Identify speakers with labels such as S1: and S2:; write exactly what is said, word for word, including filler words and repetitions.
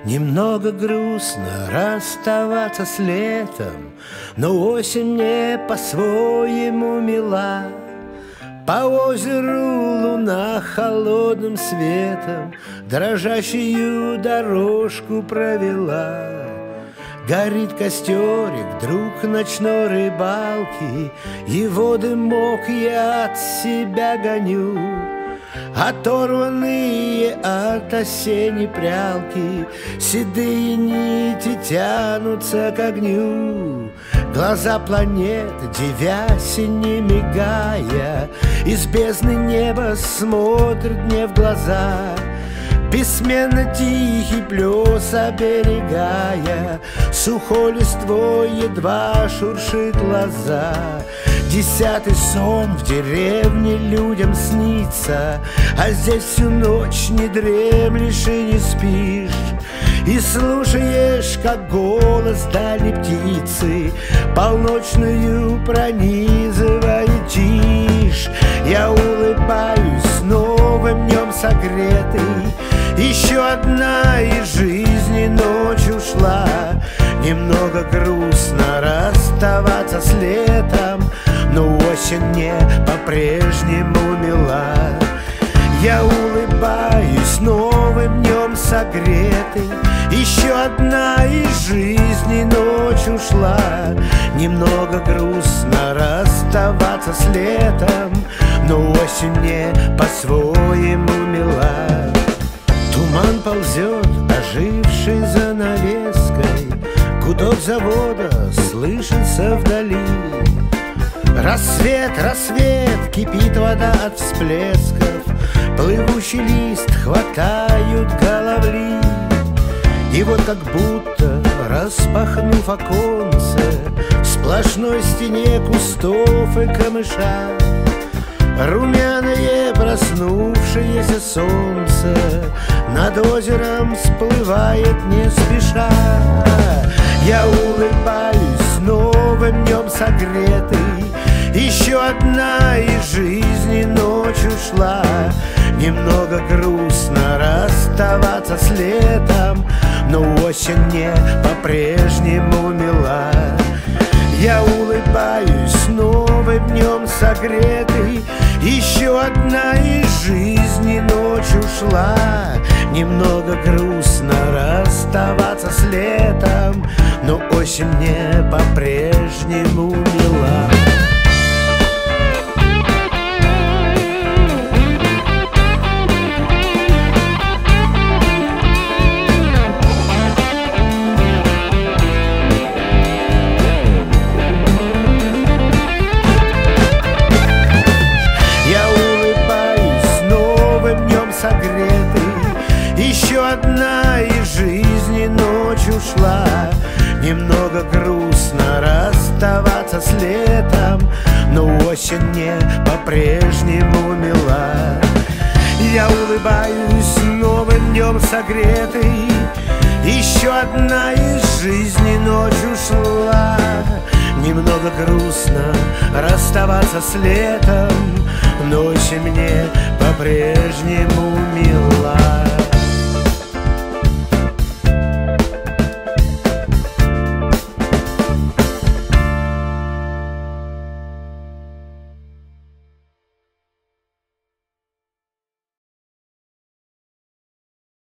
S1: Немного грустно расставаться с летом, но осень мне по-своему мила. По озеру луна холодным светом дрожащую дорожку провела. Горит костерик, друг ночной рыбалки, его дымок я от себя гоню. Оторванные от осенней прялки седые нити тянутся к огню. Глаза планет, девясь и не мигая, из бездны неба смотрят мне в глаза. Бессменно тихий плес оберегая, сухой листвой едва шуршит лоза. Десятый сон в деревне людям снится, а здесь всю ночь не дремлешь и не спишь. И слушаешь, как голос дальней птицы полночную пронизывает тишь. Я улыбаюсь новым днем согретый, еще одна из жизни ночь ушла. Немного грустно расставаться с летом, но осень мне по-прежнему мила. Я улыбаюсь новым днем согретый, еще одна из жизни ночь ушла. Немного грустно расставаться с летом, но осень мне по-своему мила. Туман ползет, оживший занавеской, гудок завода слышится вдали. Рассвет, рассвет, кипит вода от всплесков, плывущий лист хватают головли. И вот как будто, распахнув оконце, в сплошной стене кустов и камыша, румяное проснувшееся солнце над озером всплывает не спеша. Я улыбаюсь новым днем согретый, еще одна из жизни ночь ушла. Немного грустно расставаться с летом, но осень мне по-прежнему мила. Я улыбаюсь новым днем согретый, еще одна из жизни ночь ушла. Немного грустно расставаться с летом, но осень мне по-прежнему мила. Еще одна из жизни ночь ушла. Немного грустно расставаться с летом, но осень мне по-прежнему мила. Я улыбаюсь новым днем согретый, еще одна из жизни ночь ушла. Немного грустно расставаться с летом, но осень мне по-прежнему мила.